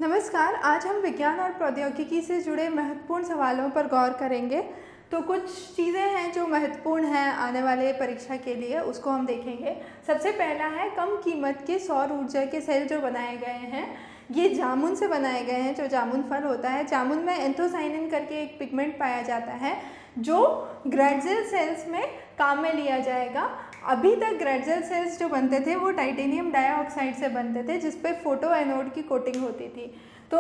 नमस्कार। आज हम विज्ञान और प्रौद्योगिकी से जुड़े महत्वपूर्ण सवालों पर गौर करेंगे। तो कुछ चीज़ें हैं जो महत्वपूर्ण हैं आने वाले परीक्षा के लिए, उसको हम देखेंगे। सबसे पहला है कम कीमत के सौर ऊर्जा के सेल जो बनाए गए हैं, ये जामुन से बनाए गए हैं। जो जामुन फल होता है, जामुन में एंथोसाइनिन करके एक पिगमेंट पाया जाता है जो ग्रेडजेल सेल्स में काम में लिया जाएगा। अभी तक ग्रेडजेल सेल्स जो बनते थे वो टाइटेनियम डाइऑक्साइड से बनते थे, जिस पे फोटो एनोड की कोटिंग होती थी। तो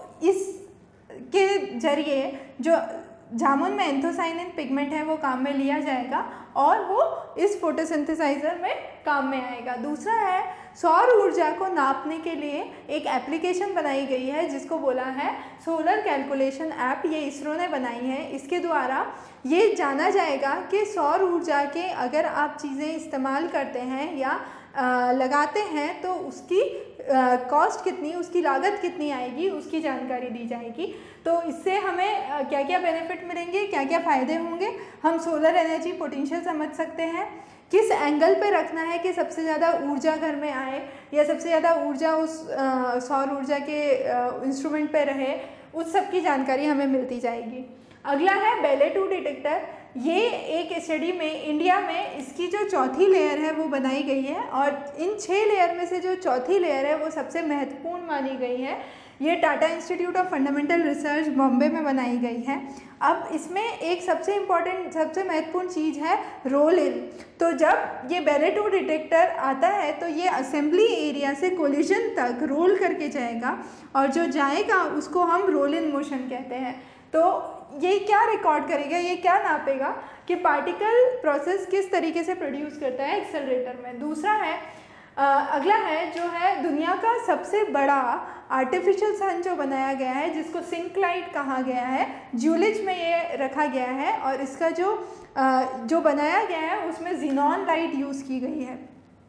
इसके जरिए जो जामुन में एंथोसाइनिन पिगमेंट है वो काम में लिया जाएगा और वो इस फोटोसिंथेसाइजर में काम में आएगा। दूसरा है सौर ऊर्जा को नापने के लिए एक एप्लीकेशन बनाई गई है जिसको बोला है सोलर कैलकुलेशन ऐप। ये इसरो ने बनाई है। इसके द्वारा ये जाना जाएगा कि सौर ऊर्जा के अगर आप चीज़ें इस्तेमाल करते हैं या लगाते हैं तो उसकी कॉस्ट कितनी, उसकी लागत कितनी आएगी, उसकी जानकारी दी जाएगी। तो इससे हमें क्या क्या बेनिफिट मिलेंगे, क्या क्या फ़ायदे होंगे, हम सोलर एनर्जी पोटेंशियल समझ सकते हैं। किस एंगल पे रखना है कि सबसे ज़्यादा ऊर्जा घर में आए या सबसे ज़्यादा ऊर्जा उस सौर ऊर्जा के इंस्ट्रूमेंट पे रहे, उस सब की जानकारी हमें मिलती जाएगी। अगला है बेले 2 डिटेक्टर। ये एक स्टडी में इंडिया में इसकी जो चौथी लेयर है वो बनाई गई है और इन 6 लेयर में से जो चौथी लेयर है वो सबसे महत्वपूर्ण मानी गई है। ये Tata institute of fundamental research Bombay में बनाई गई है। अब इसमें एक सबसे इम्पॉर्टेंट, सबसे महत्वपूर्ण चीज़ है रोल इन। तो जब ये बेले 2 डिटेक्टर आता है तो ये असेंबली एरिया से कोलिजन तक रोल करके जाएगा और जो जाएगा उसको हम रोल इन मोशन कहते हैं। तो ये क्या रिकॉर्ड करेगा, ये क्या नापेगा कि पार्टिकल प्रोसेस किस तरीके से प्रोड्यूस करता है एक्सेलरेटर में। दूसरा है अगला है जो है दुनिया का सबसे बड़ा आर्टिफिशियल सन जो बनाया गया है, जिसको सिंक्लाइट कहा गया है। ज्यूलिच में ये रखा गया है और इसका जो बनाया गया है उसमें ज़ीनॉन लाइट यूज़ की गई है।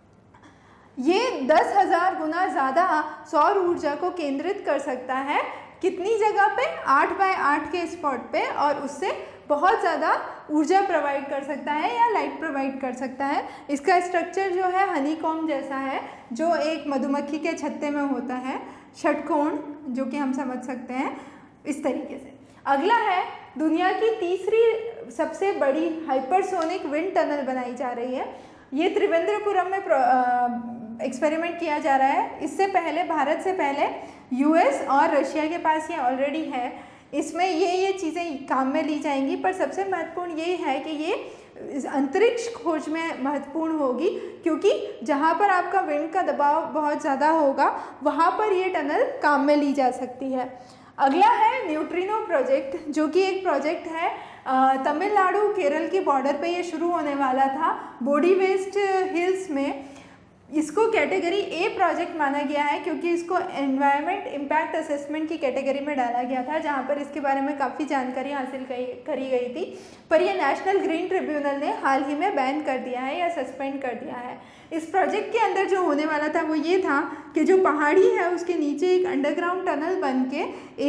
ये 10,000 गुना ज़्यादा सौर ऊर्जा को केंद्रित कर सकता है। कितनी जगह पे? 8x8 के स्पॉट पे, और उससे बहुत ज़्यादा ऊर्जा प्रोवाइड कर सकता है या लाइट प्रोवाइड कर सकता है। इसका स्ट्रक्चर जो है हनीकॉम्ब जैसा है, जो एक मधुमक्खी के छत्ते में होता है, षटकोण, जो कि हम समझ सकते हैं इस तरीके से। अगला है दुनिया की तीसरी सबसे बड़ी हाइपरसोनिक विंड टनल बनाई जा रही है। ये त्रिवेंद्रपुरम में एक्सपेरिमेंट किया जा रहा है। इससे पहले, भारत से पहले यूएस और रशिया के पास ये ऑलरेडी है। इसमें ये चीज़ें काम में ली जाएंगी, पर सबसे महत्वपूर्ण ये है कि ये अंतरिक्ष खोज में महत्वपूर्ण होगी, क्योंकि जहाँ पर आपका विंड का दबाव बहुत ज़्यादा होगा वहाँ पर ये टनल काम में ली जा सकती है। अगला है न्यूट्रिनो प्रोजेक्ट, जो कि एक प्रोजेक्ट है तमिलनाडु केरल की बॉर्डर पे ये शुरू होने वाला था बोडी वेस्ट हिल्स में। इसको कैटेगरी ए प्रोजेक्ट माना गया है क्योंकि इसको एनवायरनमेंट इम्पैक्ट असेसमेंट की कैटेगरी में डाला गया था, जहाँ पर इसके बारे में काफ़ी जानकारी हासिल करी गई थी। पर यह नेशनल ग्रीन ट्रिब्यूनल ने हाल ही में बैन कर दिया है या सस्पेंड कर दिया है। इस प्रोजेक्ट के अंदर जो होने वाला था वो ये था कि जो पहाड़ी है उसके नीचे एक अंडरग्राउंड टनल बन के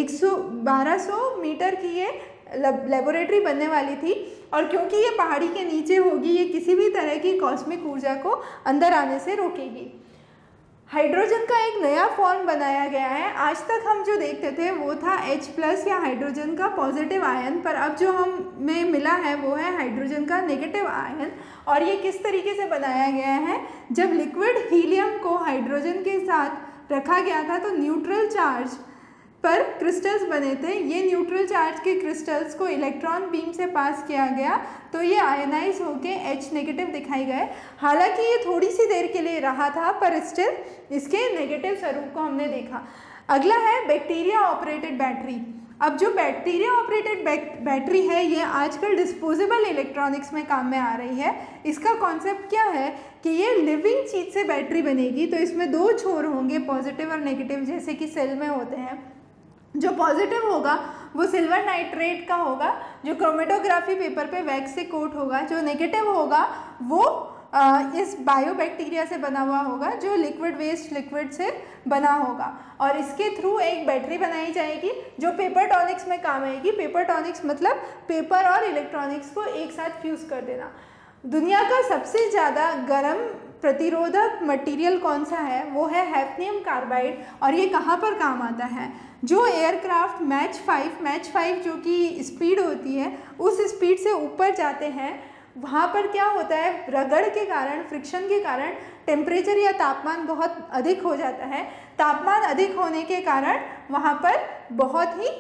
1200 मीटर की ये लेबोरेटरी बनने वाली थी। और क्योंकि ये पहाड़ी के नीचे होगी, ये किसी भी तरह की कॉस्मिक ऊर्जा को अंदर आने से रोकेगी। हाइड्रोजन का एक नया फॉर्म बनाया गया है। आज तक हम जो देखते थे वो था H+ या हाइड्रोजन का पॉजिटिव आयन, पर अब जो हमें मिला है वो है हाइड्रोजन का नेगेटिव आयन। और ये किस तरीके से बनाया गया है? जब लिक्विड हीलियम को हाइड्रोजन के साथ रखा गया था तो न्यूट्रल चार्ज पर क्रिस्टल्स बने थे। ये न्यूट्रल चार्ज के क्रिस्टल्स को इलेक्ट्रॉन बीम से पास किया गया तो ये आयनाइज होके H- दिखाई गए। हालांकि ये थोड़ी सी देर के लिए रहा था, पर स्टिल इसके नेगेटिव स्वरूप को हमने देखा। अगला है बैक्टीरिया ऑपरेटेड बैटरी। अब जो बैक्टीरिया ऑपरेटेड बैटरी है ये आजकल डिस्पोजेबल इलेक्ट्रॉनिक्स में काम में आ रही है। इसका कॉन्सेप्ट क्या है कि ये लिविंग चीज़ से बैटरी बनेगी, तो इसमें 2 छोर होंगे, पॉजिटिव और नेगेटिव, जैसे कि सेल में होते हैं। जो पॉजिटिव होगा वो सिल्वर नाइट्रेट का होगा, जो क्रोमेटोग्राफी पेपर पे वैक्स से कोट होगा। जो नेगेटिव होगा वो इस बायोबैक्टीरिया से बना हुआ होगा, जो लिक्विड से बना होगा। और इसके थ्रू एक बैटरी बनाई जाएगी जो पेपर टॉनिक्स में काम आएगी। पेपर टॉनिक्स मतलब पेपर और इलेक्ट्रॉनिक्स को एक साथ फ्यूज़ कर देना। दुनिया का सबसे ज़्यादा गर्म प्रतिरोधक मटेरियल कौन सा है, वो है हैफ्नियम कार्बाइड। और ये कहाँ पर काम आता है, जो एयरक्राफ्ट मैच 5 जो कि स्पीड होती है उस स्पीड से ऊपर जाते हैं, वहाँ पर क्या होता है, रगड़ के कारण, फ्रिक्शन के कारण टेम्परेचर या तापमान बहुत अधिक हो जाता है। तापमान अधिक होने के कारण वहाँ पर बहुत ही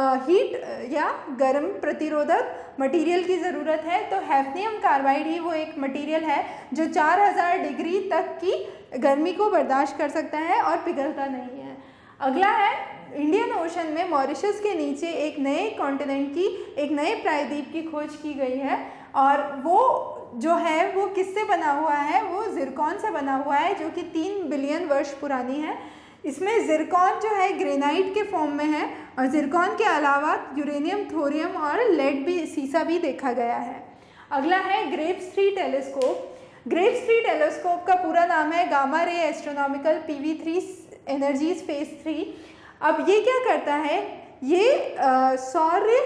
हीट या गर्म प्रतिरोधक मटेरियल की ज़रूरत है। तो हैफ्नियम कार्बाइड ही वो एक मटेरियल है जो 4000 डिग्री तक की गर्मी को बर्दाश्त कर सकता है और पिघलता नहीं है। अगला है, इंडियन ओशन में मॉरिशस के नीचे एक नए कॉन्टिनेंट की, एक नए प्रायद्वीप की खोज की गई है और वो जो है वो किससे बना हुआ है, वो जिरकॉन से बना हुआ है जो कि 3 बिलियन वर्ष पुरानी है। इसमें जिरकॉन जो है ग्रेनाइट के फॉर्म में है और जिरकॉन के अलावा यूरेनियम, थोरियम और लेड भी, सीसा भी देखा गया है। अगला है ग्रेव्स 3 टेलीस्कोप। ग्रेव्स 3 टेलीस्कोप का पूरा नाम है gamma ray astronomical PV3 energies phase 3। अब ये क्या करता है, ये सौर्य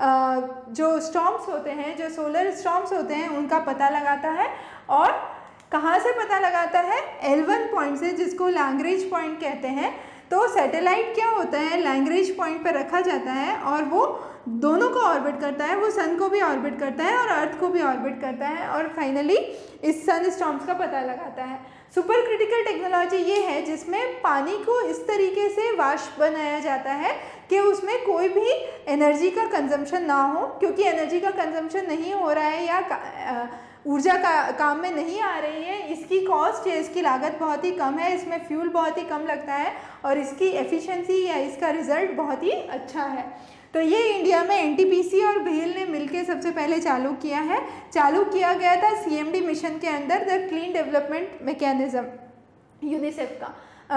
जो स्टॉर्म्स होते हैं, जो सोलर स्टॉर्म्स होते हैं, उनका पता लगाता है। और कहाँ से पता लगाता है, L1 पॉइंट से, जिसको लैग्रेंज पॉइंट कहते हैं। तो सैटेलाइट क्या होता है, लैग्रेंज पॉइंट पर रखा जाता है और वो दोनों को ऑर्बिट करता है, वो सन को भी ऑर्बिट करता है और अर्थ को भी ऑर्बिट करता है और फाइनली इस सन स्टॉर्म्स का पता लगाता है। सुपर क्रिटिकल टेक्नोलॉजी ये है जिसमें पानी को इस तरीके से वाष्प बनाया जाता है कि उसमें कोई भी एनर्जी का कंजम्पशन ना हो, क्योंकि एनर्जी का कंजम्पशन नहीं हो रहा है या ऊर्जा का काम में नहीं आ रही है, इसकी कॉस्ट या इसकी लागत बहुत ही कम है, इसमें फ्यूल बहुत ही कम लगता है और इसकी एफिशिएंसी या इसका रिजल्ट बहुत ही अच्छा है। तो ये इंडिया में NTPC और भेल ने मिलकर सबसे पहले चालू किया है। चालू किया गया था CMD मिशन के अंदर, the clean development mechanism, UNICEF का,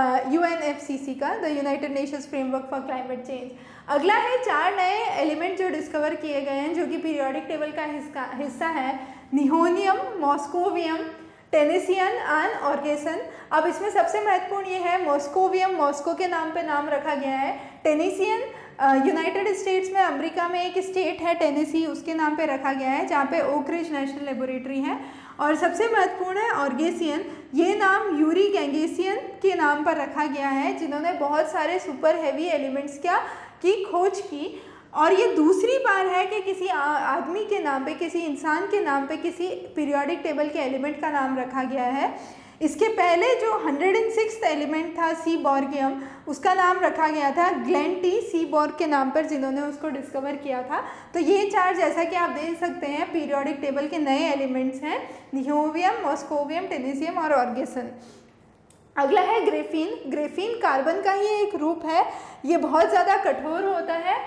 UNFCCC का, the United Nations framework for climate change. अगला है 4 नए एलिमेंट जो डिस्कवर किए गए हैं जो कि पीरियोडिक टेबल का हिस्सा है, निहोनियम, मॉस्कोवियम, टेनेसियन एंड ऑर्गेसन। अब इसमें सबसे महत्वपूर्ण ये है मॉस्कोवियम, मॉस्को के नाम पे नाम रखा गया है। टेनेसियन यूनाइटेड स्टेट्स में, अमेरिका में एक स्टेट है टेनेसी, उसके नाम पे रखा गया है जहाँ पे ओक रिज नेशनल लेबोरेटरी है। और सबसे महत्वपूर्ण है ऑर्गेसियन, ये नाम यूरी गैंगेसियन के नाम पर रखा गया है जिन्होंने बहुत सारे सुपर हैवी एलिमेंट्स की खोज की। और ये दूसरी बार है कि किसी आदमी के नाम पे, किसी इंसान के नाम पे किसी पीरियोडिक टेबल के एलिमेंट का नाम रखा गया है। इसके पहले जो 106th एलिमेंट था सीबॉर्गियम, उसका नाम रखा गया था ग्लेन टी सीबॉर्ग के नाम पर, जिन्होंने उसको डिस्कवर किया था। तो ये 4 जैसा कि आप देख सकते हैं पीरियोडिक टेबल के नए एलिमेंट्स हैं, निहोवियम, मॉस्कोवियम, टेनेसियम और ऑर्गेसन। अगला है ग्रेफीन। ग्रेफीन कार्बन का ही एक रूप है, ये बहुत ज़्यादा कठोर होता है,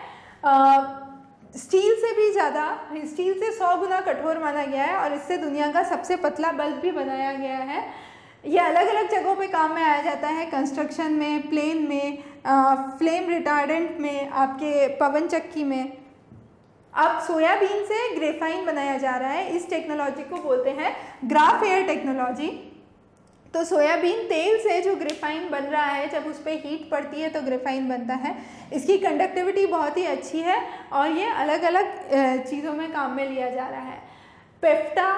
स्टील से भी ज़्यादा, स्टील से 100 गुना कठोर माना गया है और इससे दुनिया का सबसे पतला बल्ब भी बनाया गया है। ये अलग अलग जगहों पे काम में आया जाता है, कंस्ट्रक्शन में, प्लेन में, फ्लेम रिटार्डेंट में, आपके पवन चक्की में। अब सोयाबीन से ग्रेफाइन बनाया जा रहा है, इस टेक्नोलॉजी को बोलते हैं ग्राफ एयर टेक्नोलॉजी। तो सोयाबीन तेल से जो ग्रेफाइन बन रहा है, जब उस पर हीट पड़ती है तो ग्रेफाइन बनता है। इसकी कंडक्टिविटी बहुत ही अच्छी है और ये अलग अलग चीज़ों में काम में लिया जा रहा है। पेप्टा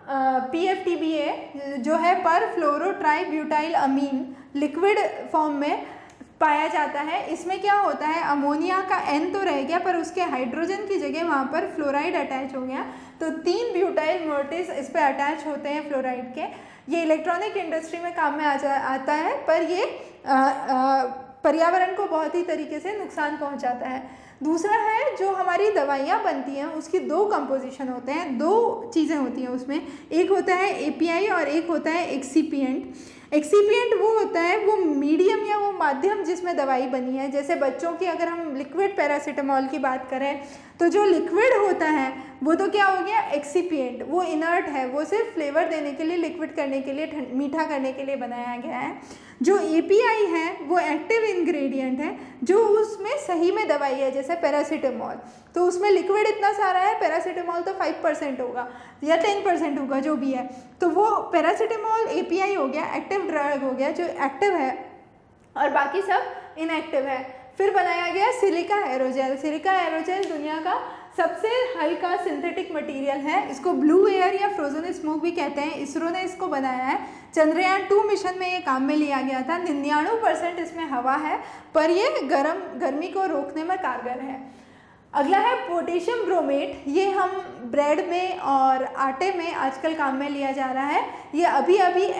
PFTBA जो है perfluorotributylamine, liquid form में पाया जाता है। इसमें क्या होता है, अमोनिया का N तो रह गया पर उसके हाइड्रोजन की जगह वहाँ पर फ्लोराइड अटैच हो गया, तो 3 ब्यूटाइल मोर्टिस इस पर अटैच होते हैं फ्लोराइड के। ये इलेक्ट्रॉनिक इंडस्ट्री में काम में आता है, पर ये पर्यावरण को बहुत ही तरीके से नुकसान पहुंचाता है। दूसरा है जो हमारी दवाइयाँ बनती हैं उसकी 2 कंपोजिशन होते हैं, 2 चीज़ें होती हैं उसमें, एक होता है API और एक होता है एक्सीपिएंट। एक्सीपिएंट वो होता है वो मीडियम या वो माध्यम जिसमें दवाई बनी है। जैसे बच्चों की अगर हम लिक्विड पैरासीटामोल की बात करें तो जो लिक्विड होता है वो तो क्या हो गया एक्सीपिएंट, वो इनर्ट है, वो सिर्फ फ्लेवर देने के लिए, लिक्विड करने के लिए, मीठा करने के लिए बनाया गया है। जो API है वो एक्टिव इंग्रेडिएंट है, जो उसमें सही में दवाई है, जैसे पैरासीटामोल, तो उसमें लिक्विड इतना सारा है, पैरासीटामोल तो 5% होगा या 10% होगा जो भी है, तो वो पैरासीटामोल API हो गया, एक्टिव ड्रग हो गया जो एक्टिव है और बाकी सब इनएक्टिव है। फिर बनाया गया सिलिका एरोजेल। सिलिका एरोजेल दुनिया का सबसे हल्का सिंथेटिक मटेरियल है। इसको ब्लू एयर या फ्रोजन स्मोक भी कहते हैं। इसरो ने इसको बनाया है। चंद्रयान 2 मिशन में ये काम में लिया गया था। 99% इसमें हवा है, पर ये गर्मी को रोकने में कारगर है। अगला है पोटेशियम ब्रोमेट। ये हम ब्रेड में और आटे में आजकल काम में लिया जा रहा है। ये अभी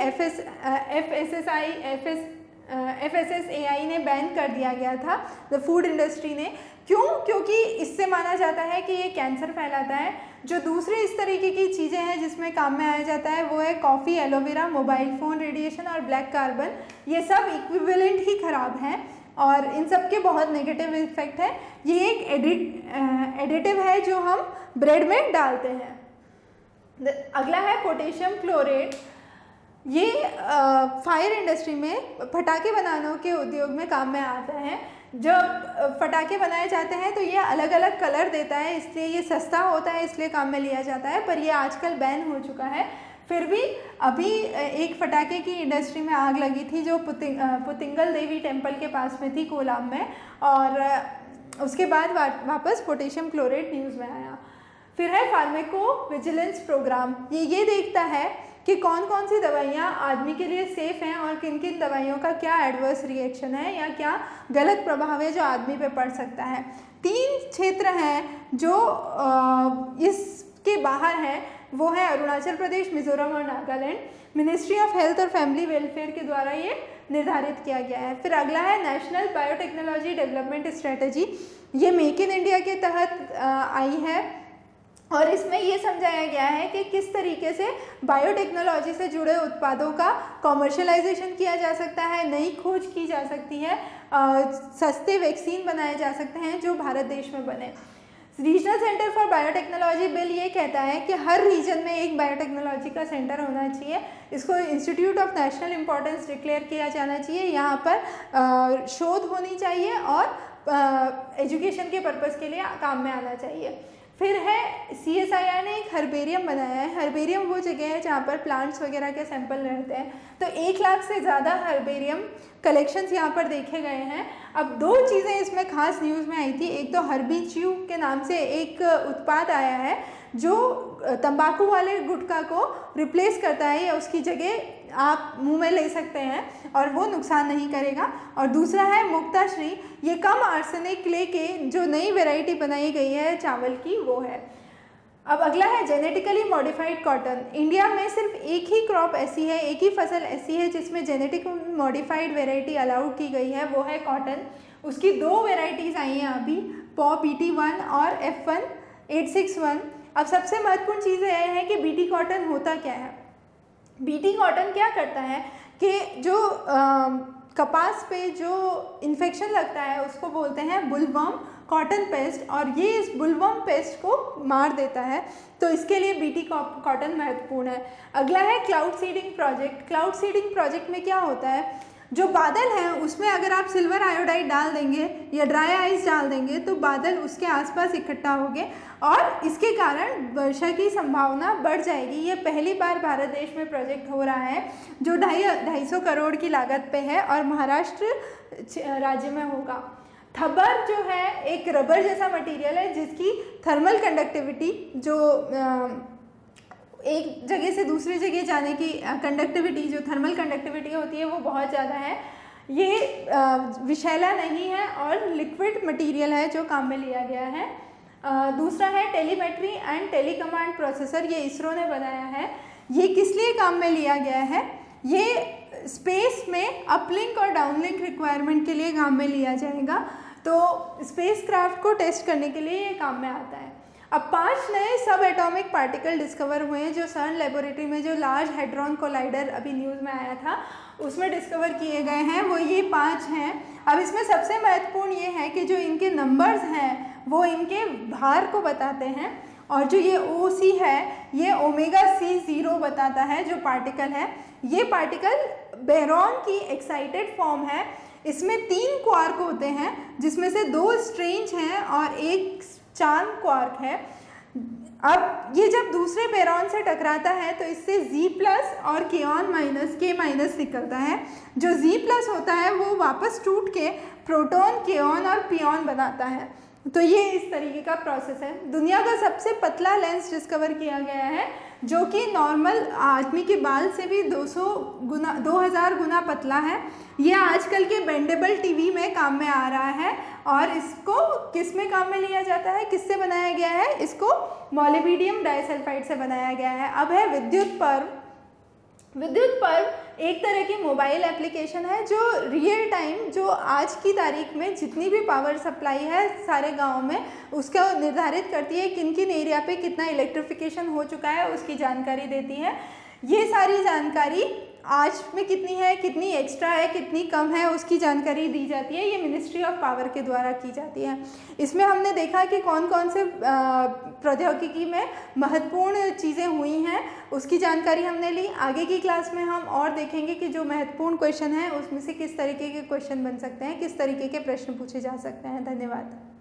FSSAI ने बैन कर दिया गया था, द फूड इंडस्ट्री ने। क्यों? क्योंकि इससे माना जाता है कि ये कैंसर फैलाता है। जो दूसरे इस तरीके की चीज़ें हैं जिसमें काम में आया जाता है वो है coffee, aloe vera, mobile phone radiation और ब्लैक कार्बन। ये सब इक्विवेलेंट ही ख़राब हैं और इन सब के बहुत नेगेटिव इफेक्ट है। ये एक एडिटिव है जो हम ब्रेड में डालते हैं। अगला है पोटेशियम क्लोरेट। ये फायर इंडस्ट्री में पटाखे बनाने के उद्योग में काम में आता है। जब पटाखे बनाए जाते हैं तो ये अलग अलग कलर देता है, इसलिए ये सस्ता होता है, इसलिए काम में लिया जाता है, पर ये आजकल बैन हो चुका है। फिर भी अभी एक पटाखे की इंडस्ट्री में आग लगी थी जो पुतिंगल देवी टेम्पल के पास में थी, कोलाम में, और उसके बाद वापस पोटेशियम क्लोरेट न्यूज़ में आया। फिर है फार्मेको विजिलेंस प्रोग्राम। ये देखता है कि कौन कौन सी दवाइयाँ आदमी के लिए सेफ़ हैं और किन किन दवाइयों का क्या एडवर्स रिएक्शन है या क्या गलत प्रभाव है जो आदमी पे पड़ सकता है। 3 क्षेत्र हैं जो इसके बाहर हैं, वो है अरुणाचल प्रदेश, मिजोरम और नागालैंड। मिनिस्ट्री ऑफ हेल्थ और फैमिली वेलफेयर के द्वारा ये निर्धारित किया गया है। फिर अगला है नेशनल बायोटेक्नोलॉजी डेवलपमेंट स्ट्रेटजी। ये मेक इन इंडिया के तहत आई है और इसमें ये समझाया गया है कि किस तरीके से बायोटेक्नोलॉजी से जुड़े उत्पादों का कॉमर्शलाइजेशन किया जा सकता है, नई खोज की जा सकती है, सस्ते वैक्सीन बनाए जा सकते हैं जो भारत देश में बने। Regional centre for biotechnology bill ये कहता है कि हर रीजन में एक बायोटेक्नोलॉजी का सेंटर होना चाहिए। इसको institute of national importance declare किया जाना चाहिए। यहाँ पर शोध होनी चाहिए और एजुकेशन के पर्पज़ के लिए काम में आना चाहिए। फिर है CSIR ने एक हर्बेरियम बनाया है। हर्बेरियम वो जगह है जहाँ पर प्लांट्स वगैरह के सैंपल रहते हैं। तो 1 लाख से ज़्यादा हर्बेरियम कलेक्शंस यहाँ पर देखे गए हैं। अब 2 चीज़ें इसमें खास न्यूज़ में आई थी। एक तो हर्बीच्यू के नाम से एक उत्पाद आया है जो तंबाकू वाले गुटखा को रिप्लेस करता है या उसकी जगह आप मुंह में ले सकते हैं और वो नुकसान नहीं करेगा। और दूसरा है मुक्ताश्री। ये कम आर्सेनिक लेके जो नई वैरायटी बनाई गई है चावल की, वो है। अब अगला है जेनेटिकली मॉडिफाइड कॉटन। इंडिया में सिर्फ एक ही क्रॉप ऐसी है, एक ही फसल ऐसी है जिसमें जेनेटिक मॉडिफाइड वैरायटी अलाउड की गई है, वो है कॉटन। उसकी 2 वैरायटीज़ आई हैं अभी, POP-BT1 और F1-861। अब सबसे महत्वपूर्ण चीज़ यह है कि BT कॉटन होता क्या है। BT कॉटन क्या करता है कि जो कपास पे जो इन्फेक्शन लगता है उसको बोलते हैं बुलवर्म कॉटन पेस्ट, और ये इस बुलवर्म पेस्ट को मार देता है। तो इसके लिए BT कॉटन महत्वपूर्ण है। अगला है cloud seeding project. Cloud seeding project में क्या होता है, जो बादल हैं उसमें अगर आप सिल्वर आयोडाइड डाल देंगे या ड्राई आइस डाल देंगे तो बादल उसके आसपास इकट्ठा होंगे और इसके कारण वर्षा की संभावना बढ़ जाएगी। ये पहली बार भारत देश में प्रोजेक्ट हो रहा है जो 250 करोड़ की लागत पे है और महाराष्ट्र राज्य में होगा। थबर जो है एक रबर जैसा मटेरियल है जिसकी थर्मल कंडक्टिविटी जो एक जगह से दूसरी जगह जाने की कंडक्टिविटी, जो थर्मल कंडक्टिविटी होती है वो बहुत ज़्यादा है। ये विषैला नहीं है और लिक्विड मटेरियल है जो काम में लिया गया है। दूसरा है टेलीमेट्री एंड टेलीकमांड प्रोसेसर। ये इसरो ने बनाया है। ये किस लिए काम में लिया गया है, ये स्पेस में अपलिंक और डाउनलिंक रिक्वायरमेंट के लिए काम में लिया जाएगा। तो स्पेस क्राफ्ट को टेस्ट करने के लिए ये काम में आता है। अब 5 नए सब एटॉमिक पार्टिकल डिस्कवर हुए हैं जो सर्न लेबोरेटरी में जो लार्ज हेड्रॉन कोलाइडर अभी न्यूज़ में आया था उसमें डिस्कवर किए गए हैं, वो ये 5 हैं। अब इसमें सबसे महत्वपूर्ण ये है कि जो इनके नंबर्स हैं वो इनके भार को बताते हैं और जो ये OC है ये ओमेगा C0 बताता है जो पार्टिकल है। ये पार्टिकल बेरॉन की एक्साइटेड फॉर्म है। इसमें 3 क्वार्क होते हैं जिसमें से 2 स्ट्रेंज हैं और एक चार्म क्वार्क है। अब ये जब दूसरे बेरॉन से टकराता है तो इससे Z+ और K- निकलता है। जो Z+ होता है वो वापस टूट के प्रोटॉन, केऑन और पियोन बनाता है। तो ये इस तरीके का प्रोसेस है। दुनिया का सबसे पतला लेंस डिस्कवर किया गया है जो कि नॉर्मल आदमी के बाल से भी 2000 गुना पतला है। ये आजकल के बेंडेबल टीवी में काम में आ रहा है और इसको किस में काम में लिया जाता है, किससे बनाया गया है, इसको मोलिब्डेनम डाइसल्फाइड से बनाया गया है। अब है विद्युत पर्व। विद्युत पर्व एक तरह की मोबाइल एप्लीकेशन है जो रियल टाइम, जो आज की तारीख में जितनी भी पावर सप्लाई है सारे गाँव में, उसका निर्धारित करती है किन किन एरिया पे कितना इलेक्ट्रिफिकेशन हो चुका है, उसकी जानकारी देती है। ये सारी जानकारी आज में कितनी है, कितनी एक्स्ट्रा है, कितनी कम है, उसकी जानकारी दी जाती है। ये मिनिस्ट्री ऑफ पावर के द्वारा की जाती है। इसमें हमने देखा कि कौन कौन से प्रौद्योगिकी में महत्वपूर्ण चीज़ें हुई हैं, उसकी जानकारी हमने ली। आगे की क्लास में हम और देखेंगे कि जो महत्वपूर्ण क्वेश्चन है उसमें से किस तरीके के क्वेश्चन बन सकते हैं, किस तरीके के प्रश्न पूछे जा सकते हैं। धन्यवाद।